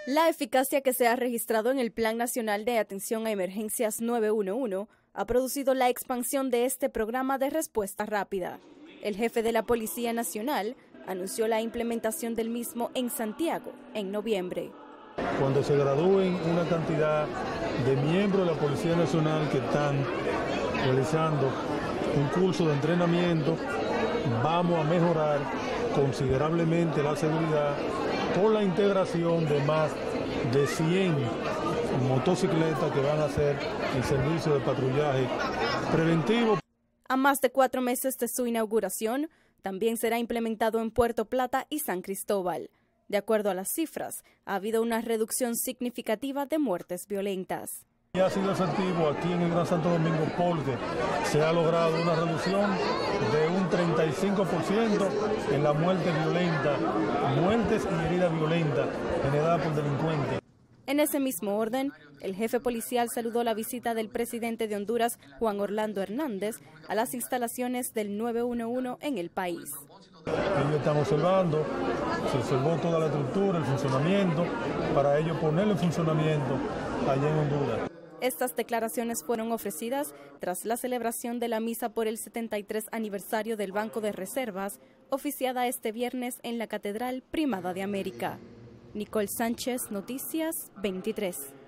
La eficacia que se ha registrado en el Plan Nacional de Atención a Emergencias 911 ha producido la expansión de este programa de respuesta rápida. El jefe de la Policía Nacional anunció la implementación del mismo en Santiago en noviembre. Cuando se gradúen una cantidad de miembros de la Policía Nacional que están realizando un curso de entrenamiento, vamos a mejorar considerablemente la seguridad con la integración de más de 100 motocicletas que van a hacer el servicio de patrullaje preventivo. A más de 4 meses de su inauguración, también será implementado en Puerto Plata y San Cristóbal. De acuerdo a las cifras, ha habido una reducción significativa de muertes violentas. Y ha sido efectivo aquí en el Gran Santo Domingo porque se ha logrado una reducción de un 35% en la muerte violenta, muertes y heridas violentas generadas por delincuentes. En ese mismo orden, el jefe policial saludó la visita del presidente de Honduras, Juan Orlando Hernández, a las instalaciones del 911 en el país. Ellos están observando, se observó toda la estructura, el funcionamiento, para ellos ponerlo en funcionamiento allá en Honduras. Estas declaraciones fueron ofrecidas tras la celebración de la misa por el 73 aniversario del Banco de Reservas, oficiada este viernes en la Catedral Primada de América. Nicole Sánchez, Noticias 23.